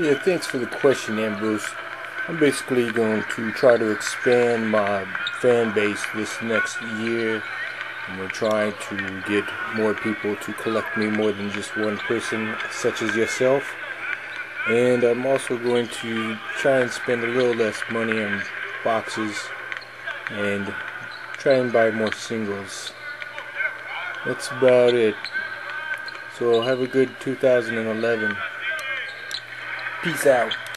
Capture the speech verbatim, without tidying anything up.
Yeah, thanks for the question, Ambrose. I'm basically going to try to expand my fan base this next year. And we're trying to get more people to collect me more than just one person, such as yourself. And I'm also going to try and spend a little less money on boxes and try and buy more singles. That's about it. So have a good two thousand eleven. Peace out.